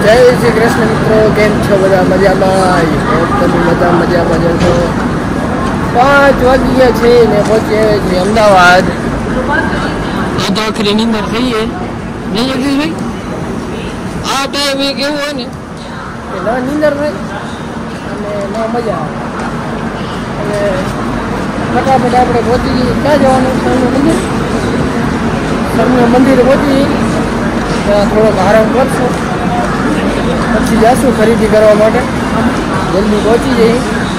જય શ્રી કૃષ્ણ મિત્રો, કેમ છો બધા? મજામાં? તમે બધા મજામાં છો? 5 વાગી ગયા છે ને પહોંચી આવ્યા છીએ અમદાવાદ. આ તો આખરી નીંદર થઈએ નહીં જગદીશભાઈ? આ ટાઈમે કેવું હોય ને કે ના નીંદર થાય અને ના મજા આવે. અને ફટાફટ આપણે પહોંચી જઈએ. ક્યાં જવાનું? સ્વામિનારાયણ મંદિરે પહોંચી જઈએ. ત્યાં થોડોક આરામ કરશું, પછી જઈશું ખરીદી કરવા માટે. જલ્દી પહોંચી જઈએ,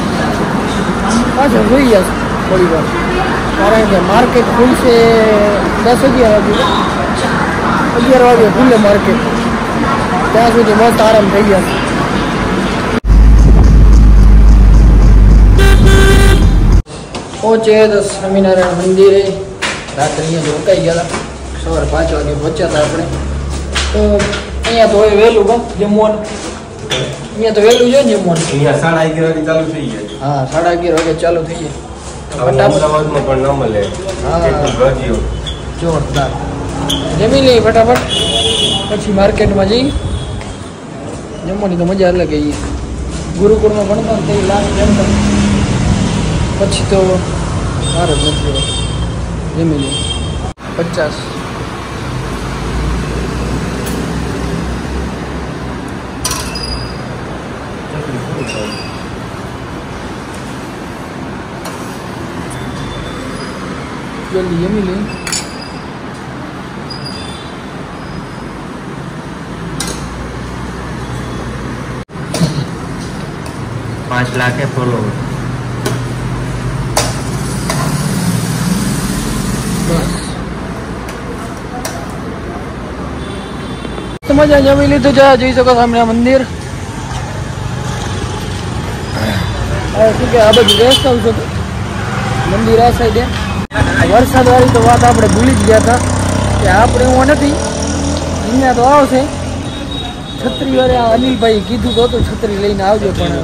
પાછળ જોઈ જશું થોડી વાર, કારણ કે માર્કેટ ખુલશે 10-11 વાગે. 11 વાગે ખુલે માર્કેટ, ત્યાં સુધી મસ્ત આરામ થઈ જશે. પહોંચે તો સ્વામિનારાયણ મંદિરે. રાત્રે અહીંયા રોકાઈ ગયા હતા, સવારે 5 વાગે પહોંચ્યા હતા આપણે. તો અહીંયા તો હોય વહેલું કામ જમવાનું. અહીંયા તો વહેલું છે ને જમવાનું. અહીંયા 11:30 વાગે ચાલુ થઈ જાય. હા, 11:30 વાગે ચાલુ થઈ જાય. અમદાવાદમાં પણ ન મળે. હા, ગજીઓ જોરદાર. જમી લઈએ ફટાફટ, પછી માર્કેટમાં જઈ જમવાની તો મજા અલગ. એ ગુરુકુળમાં ભણતા ને તે લાસ્ટ જમતા, પછી તો સારું જ નથી. જમી લઈએ. 50 જલ્દી જમી લઈએ. $5 લાખ ફોલોવર. મજા જમી લીધું છે. જોઈ શકો સામે મંદિર. શું કે આ બધું ગેસ્ટ હાઉસ હતું, મંદિર આ સાઈડે. વરસાદ વાળી તો વાત આપણે ભૂલી જ ગયા હતા કે આપણે એવું નથી. અહીંયા તો આવશે છત્રી વાળે અનિલભાઈ કીધું તો છત્રી લઈને આવજો, પણ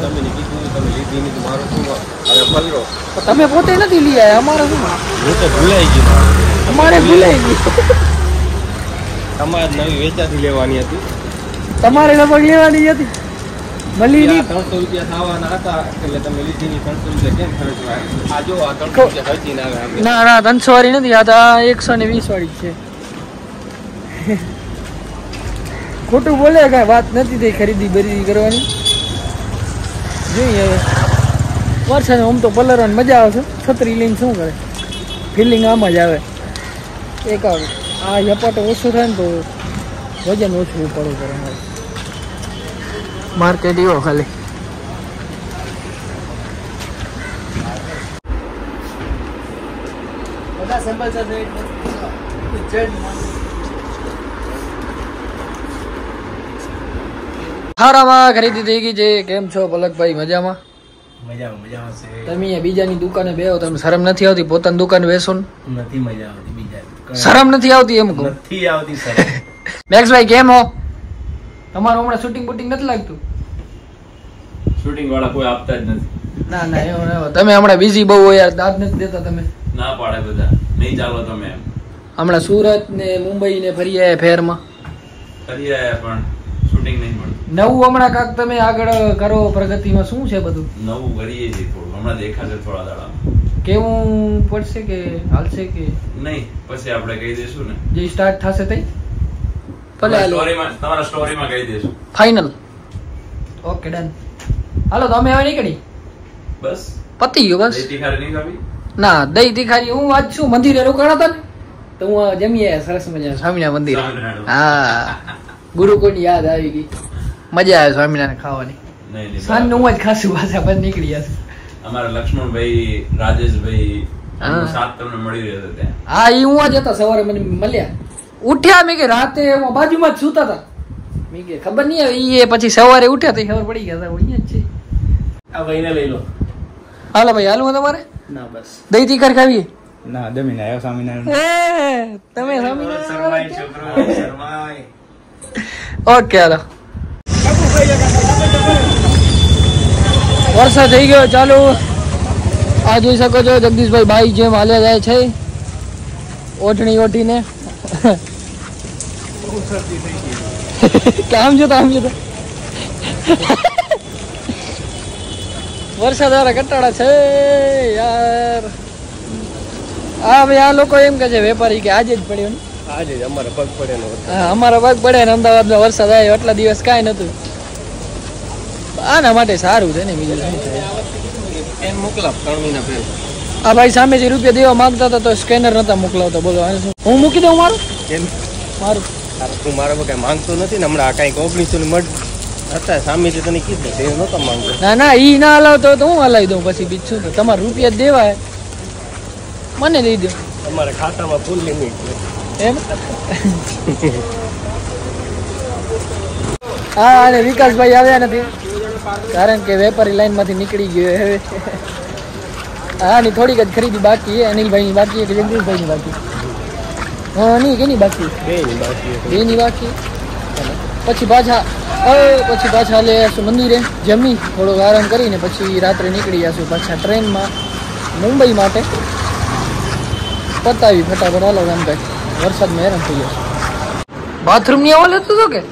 તમે પોતે નથી લઈ આવ્યા. અમારે શું, ભૂલાઈ ગયું. અમારે ભૂલાઈ ગયું. તમારે નવી વેચાતી લેવાની હતી, તમારે લગભગ લેવાની હતી. મળી નહીં. 300 રૂપિયા થવાના હતા એટલે તમે લીધી નહીં. 300 રૂપિયા કેમ ખર્ચવા? આ જો આ 300 રૂપિયા ખર્ચી ના આવે. ના ના, 300 વાળી નથી, આ તો 120 વાળી છે. ખોટું બોલે કાંઈ વાત નથી થઈ ખરીદી બરીદી કરવાની. જોઈએ હવે વરસાદ આમ તો પલરવાની મજા આવશે. છત્રી લઈને શું કરે, ફિલિંગ આમ જ આવે. એક આ ઝપાટો ઓછો થાય ને તો વજન ઓછું પડવું પડે. માર્કેટ એવો ખાલી. હારામાં ખરીદી થઈ ગઈ છે. કેમ છો પલકભાઈ? મજામાં? મજામાં છે. તમે અહીંયા બીજાની દુકાને બેહો, તમે શરમ નથી આવતી? પોતાની દુકાન બેસો ને નથી મજા આવતી. બીજા શરમ નથી આવતી? એમ કહું નથી આવતી સર. મેક્સભાઈ કેમ હો? તમારું હમણાં શૂટિંગ બુટિંગ નથી લાગતું? શૂટિંગ વાળા કોઈ આપતા જ નથી. ના ના, એવું ના. તમે હમણાં બિઝી બહુ હોય યાર, દાદ નથી દેતા તમે. ના પાડે બધા, નહીં ચાલો તમે એમ. હમણાં સુરત ને મુંબઈ ને ફરી આયા ફેરમાં. ફરી આયા પણ શૂટિંગ નહીં મળતું. નવું હમણાં કાંક તમે આગળ કરો પ્રગતિમાં, શું છે બધું? નવું કરીએ છીએ થોડું, હમણાં દેખાશે થોડા દાડા. કેવું પડશે કે હાલશે કે નહીં? પછી આપણે કહી દઈશું ને જે સ્ટાર્ટ થશે તે સ્ટોરીમાં, તમારા સ્ટોરીમાં કહી દઈશું. ફાઇનલ. Okay done. હાલો તો અમે હવે નીકળી. બસ પતી ગયું. બસ તીખારી નહીં ખાવી? ના, દહીં તીખારી હું આજ શું મંદિરે રોકાણા હતા ને તો હું જમી આવ્યા સરસ મજા સ્વામિનારાયણ મંદિરે. હા, ગુરુકુળની યાદ આવી ગઈ. મજા આવે સ્વામિનારાયણ ખાવાની. સાંજનું હું જ ખાસું પાછા બસ નીકળી જશે. અમારા લક્ષ્મણભાઈ, રાજેશભાઈ સાથ તમને મળી રહ્યો હતો ત્યાં. હા, એ હું જ હતા. સવારે મને મળ્યા, ઉઠ્યા. મેં કે રાતે બાજુમાં જ સુતા હતા. મેં કે ખબર નહીં આવે. એ પછી સવારે ઉઠ્યા તો ખબર પડી ગયા હતા અહીંયા જ છે. આ ભાઈને લઈ લો. હાલો ભાઈ, હાલું તમારે? ના બસ દહીં તીખાર ખાવી? ના, જમીને આવ્યો સ્વામિનારાયણ. તમે સ્વામિનારાયણ છોકરો શરમાય. ઓકે હાલો. વરસાદ થઈ ગયો ચાલુ. આ જોઈ શકો છો જગદીશભાઈ બાઈક જેમ હાલ્યા જાય છે ઓઢણી ઓઢીને. કામ જો વરસાદ વાળા કંટાળા છે યાર. હા ભાઈ, આ લોકો એમ કે છે વેપારી કે આજે જ પડ્યો ને. આજે અમારે પગ પડે ને. હા, અમારા પગ પડે ને અમદાવાદમાં વરસાદ આવ્યો એટલા દિવસ કાંઈ નતું. આના માટે સારું છે ને, બીજું શું થાય. એમ મોકલા 3 મહિના પહેલા. આ ભાઈ સામે જે રૂપિયા દેવા માંગતા હતા તો સ્કેનર નતા મોકલાવતા. બોલો હું મૂકી દઉં મારું? કેમ મારું તું મારા પર કઈ માંગતો નથી ને? હમણાં કઈક 1900 ની મઢ હતા સામેથી તને કીધું તે નતો માંગતો. ના ઈ ના હલાવતો તો હું હલાવી દઉં પછી. બીજું તો તમારા રૂપિયા દેવાય મને દઈ દો. તમારા ખાતામાં ફૂલ લિમિટ છે એમ? હા, અને વિકાસભાઈ આવ્યા નથી કારણ કે વેપારી લાઈન માંથી નીકળી ગયો હવે. હા, ની થોડીક જ ખરીદી બાકી છે. અનિલભાઈ ની બાકી કે જગદીશભાઈ ની બાકી? હા, નહીં કેની બાકી? બે ની બાકી. પછી પાછા લે આશું મંદિરે, જમી થોડોક આરામ કરીને પછી રાત્રે નીકળી જશું પાછા ટ્રેનમાં મુંબઈ માટે. પતાવી ફટાફટ હાલો રામભાઈ, વરસાદમાં હેરાન થઈ જશે. બાથરૂમ ની અવાજ હતો કે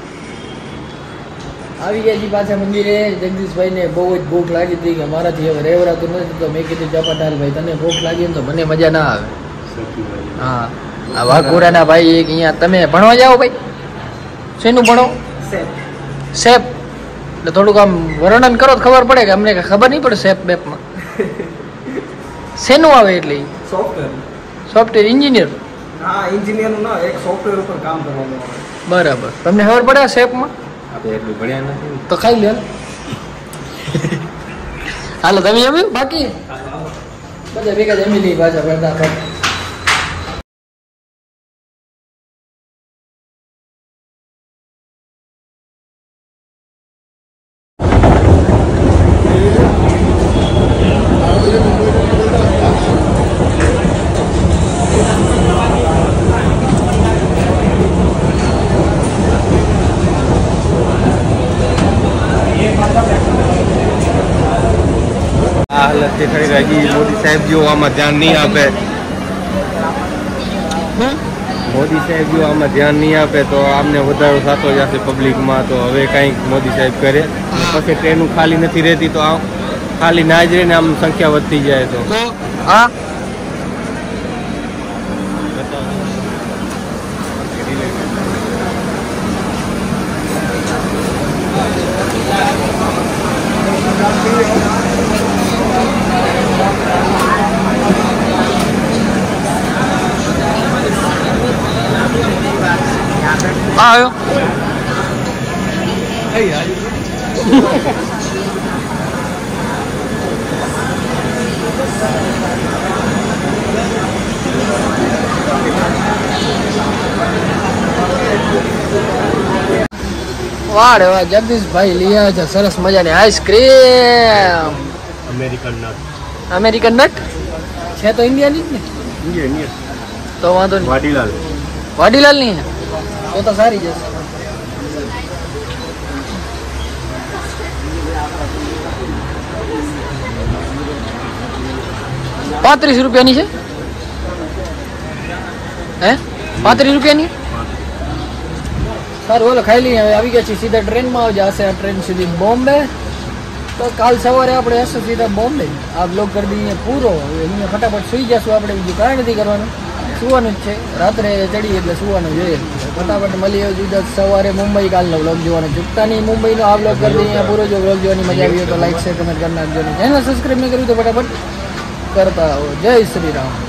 આવી ગયા જી પાછા મંદિરે. જગદીશભાઈ ને બહુ જ ભૂખ લાગી હતી કે મારાથી હવે રેવરાતું નથી, તો મેં કીધું ચપાટાલ ભાઈ તને ભૂખ લાગી ને તો મને મજા ના આવે. હા, આ વાઘોડાના ભાઈ એક અહીંયા તમે ભણવા જાઓ ભાઈ? શેનું ભણો? શેપ. એટલે થોડુંક આમ વર્ણન કરો તો ખબર પડે કે અમને ખબર નહીં પડે શેપ બેપમાં શેનું આવે. એટલે સોફ્ટવેર એન્જિનિયર. હા, એન્જિનિયરનું ના, એક સોફ્ટવેર ઉપર કામ કરવાનું આવે. બરાબર. તમને ખબર પડે શેપમાં? આપણે એટલું ભણ્યા નથી તો ખાઈ લે. હાલો તમે જમ્યું? બાકી બધા ભેગા જમી લઈ પાછા બધા. હાલત દેખાઈ રહી. મોદી સાહેબ જો આમાં ધ્યાન નહીં આપે, મોદી સાહેબ જો આમાં ધ્યાન નહીં આપે તો આમને વધારો થતો જશે પબ્લિકમાં. તો હવે કંઈક મોદી સાહેબ કરે. પછી ટ્રેનો ખાલી નથી રહેતી તો ખાલી ના જ રહીને આમ સંખ્યા વધતી જાય તો હા આવ્યો. વાહ રે વાહ, જગદીશભાઈ લઈ આવ્યા છે સરસ મજાની આઈસ્ક્રીમ. અમેરિકન નટ છે તો ઇન્ડિયાની જ ને. તો વાંધો નહીં. વાડીલાલ ની તો સારી જશે. ₹35 છે. હે 35 રૂપિયાની? સારું ઓલો ખાઈ લઈએ. હવે આવી ગયા છીએ સીધા ટ્રેનમાં આવી જશે આ ટ્રેન સીધી બોમ્બે. તો કાલ સવારે આપણે હશે સીધા બોમ્બે. આ બ્લોગ કરી દઈએ પૂરો. હવે અહીંયા ફટાફટ સુઈ જશું આપણે, બીજું કાંઈ નથી કરવાનું. સુવાનું જ છે, રાત્રે ચડીએ એટલે સુવાનું જોઈએ. ફટાફટ મળીએ સીધા સવારે મુંબઈ. કાલનો બ્લોગ જોવાનો ચૂકતા નહીં. મુંબઈનો આ બ્લોગ કરી દઈએ પૂરો. જો બ્લોગ જોવાની મજા આવી હોય તો લાઈક શેર કમેન્ટ કરી નાખજો. ચેનલ સબસ્ક્રાઈબ નહીં કર્યું તો ફટાફટ કરતા આવો. જય શ્રી રામ.